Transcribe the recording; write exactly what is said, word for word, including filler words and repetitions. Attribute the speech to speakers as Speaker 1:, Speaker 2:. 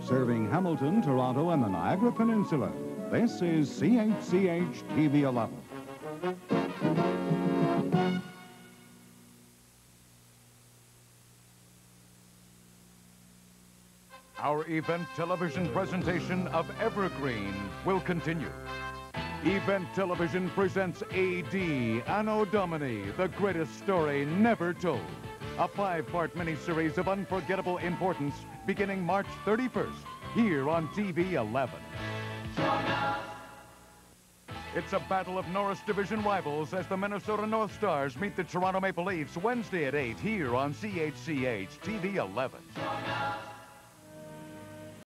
Speaker 1: Serving Hamilton, Toronto, and the Niagara Peninsula, this is C H C H T V eleven.
Speaker 2: Our event television presentation of Evergreen will continue. Event Television presents A D Anno Domini, the greatest story never told. A five-part miniseries of unforgettable importance beginning March thirty-first, here on T V eleven. It's a battle of Norris Division rivals as the Minnesota North Stars meet the Toronto Maple Leafs Wednesday at eight here on C H C H T V eleven.